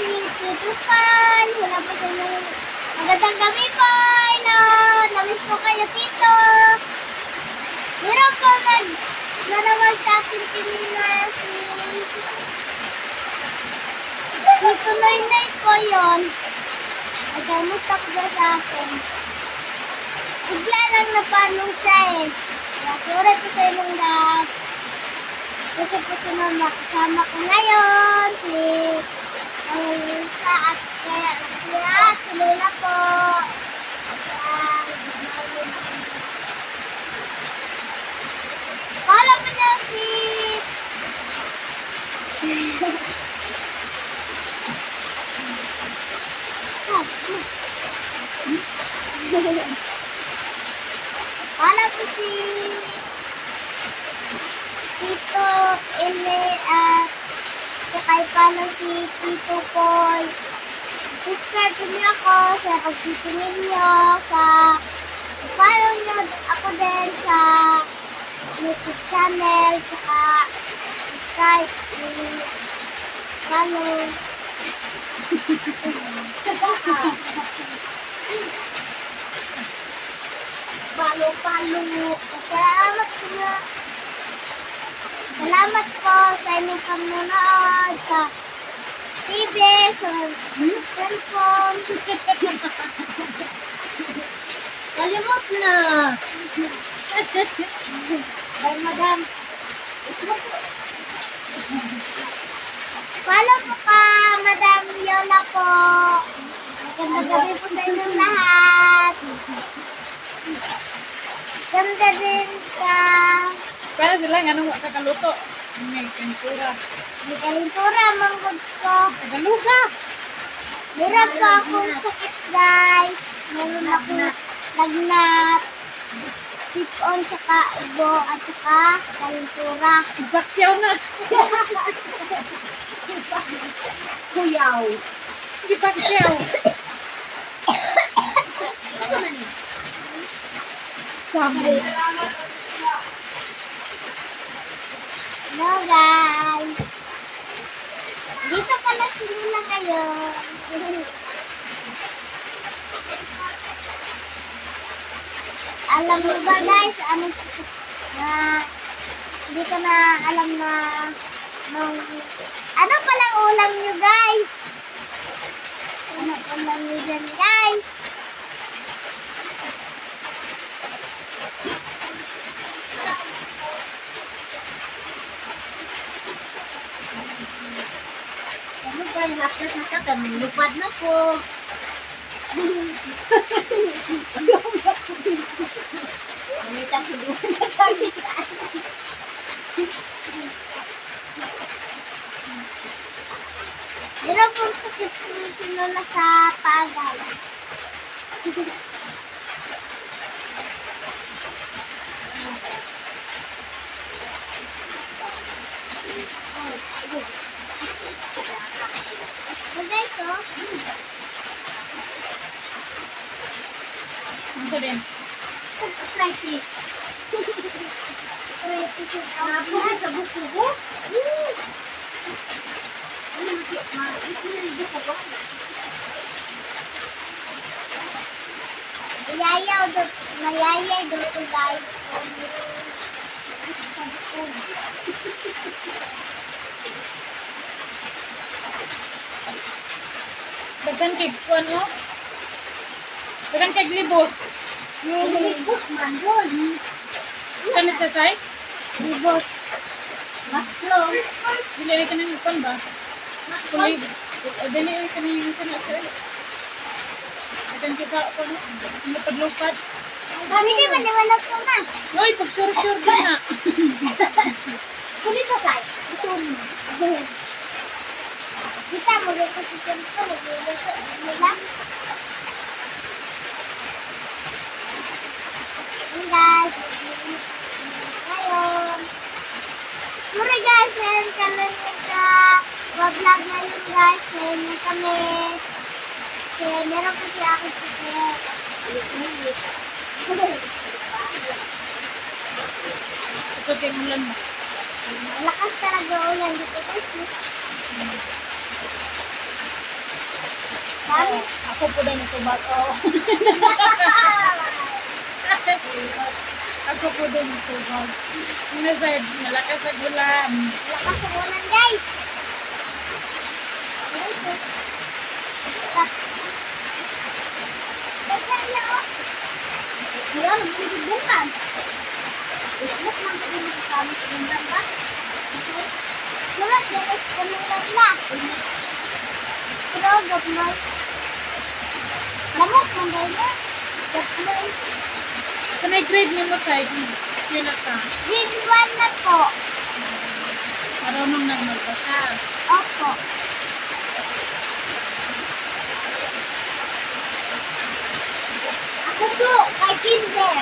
si Tito Cal. Wala po sa inyo. Magandang gabi po. Hello. Namiss po kayo, Tito. Meron po na naman sa akin pinina si Tito Noy po yun. Nagkamusta ko dyan sa akin. Bigla lang napanong siya eh. Sorry po sa inyong lahat. Kasi po si Mama kasama ko ngayon. Si Elsa at si Lola po. Kala mo niya si kala po si Tito Ele at sakay pala si Tito Paul. Subscribe niyo ako sa pagtitingin niyo, sa follow niyo ako din sa YouTube channel, saka subscribe, follow. Follow. Salamat po sa inyong panonood sa TV, sa cellphone. Kalimot na. Bye, madam. Follow po ka, Madam Yola po. Magandang gabi po sa inyong lahat. Ganda din ka. Para sila nga nung kakaluto. May pintura. May kalintura, manggod ko. Kagaluga. Meron po akong sakit, guys. Meron akong lagnat, sipon, tsaka ubo, at tsaka kalintura. Bakyaw na. Kuyaw. Hindi bakyaw. Sabi. Hello, guys. Dito pala sila kayo. Alam mo ba, guys, anong sakit na hindi ko na alam na ano palang ulam nyo, guys? Ano ulam nyo dyan, guys? Ano ba yung laptop na ka? Lupad na po. Mamita ko doon na sa kita. Meron pong sakit si Lola sa paagal. Guys, oh. Ano din? Practice. Practice. Ako na sa buko. Mayayay daw ko, guys. Sa buko. Dagan kay ano? Dagan kay libos. Libos man doon. Kani sa say? Libos. Maslo. Dili ka nang ikon ba? Kulay. Dili ka nang kana sa. Dagan kita ko no. Lupad-lupad. Kami di man naman ko na. Oy, pag sure ka na. Kulit ka, Sai. Ito mo. Kita mo rin kasi siyempre. Nila. Hey guys. Ngayon. Sorry guys. Ngayon kami nag-vlog ngayon guys. Ngayon kami. Kasi meron kasi ako sakit. Ito kay ulan mo. Malakas talaga ulan dito guys. Dami. Ako po din ito bato. Ako po din ito bato. Ano sa'yo, malakas sa gulan. Lakas sa ulan, guys. Ayan, bukan. Ismet lang ko yung kami sa bundan ba? Sulat, yung ispunulat na. Pero, gapmay. Lamok, manday na. Gapmay. Kanay grade mo mo sa'yo. Yun na ka. Grade 1 na po. Marunong nagmagbasa. Opo. Ako po, kay Kinder.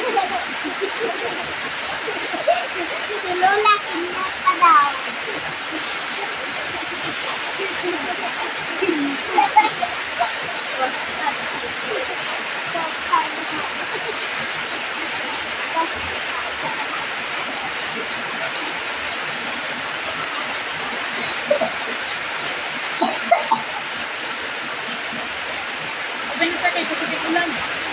Si Lola, Kinder pa daw. Abay sa kay kasi ulan.